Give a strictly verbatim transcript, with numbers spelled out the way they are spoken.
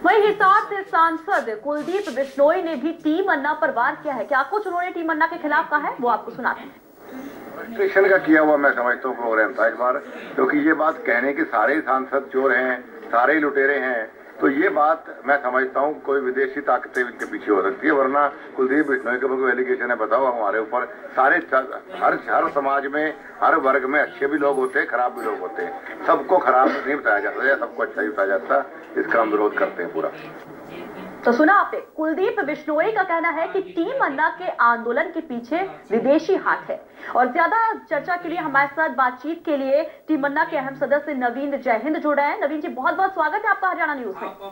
वहीं हिसार से सांसद कुलदीप बिश्नोई ने भी टीम अन्ना पर वार किया है। क्या कुछ उन्होंने टीम अन्ना के खिलाफ कहा है वो आपको सुनाते हैं। स्टेशन का किया हुआ मैं समझता हूँ प्रोग्राम था इस बार, क्योंकि ये बात कहने के सारे सांसद चोर हैं, सारे लुटेरे हैं, तो ये बात मैं समझता हूँ कोई विदेशी ताकतें इनके पीछे हो सकती है। वरना कुलदीप बिश्नोई के ऊपर एलिगेशन है, बताओ हमारे ऊपर सारे हर हर समाज में हर वर्ग में अच्छे भी लोग होते हैं, खराब भी लोग होते हैं। सबको खराब नहीं बताया जाता या सबको अच्छा ही बताया जाता। इसका हम विरोध करते हैं पूरा। तो सुना आपने, कुलदीप बिश्नोई का कहना है कि टीम अन्ना के आंदोलन के पीछे विदेशी हाथ है। और ज्यादा चर्चा के लिए हमारे साथ बातचीत के लिए टीम अन्ना के अहम सदस्य नवीन जय हिंद जुड़ रहे हैं। नवीन जी, बहुत बहुत स्वागत है आपका हरियाणा न्यूज में।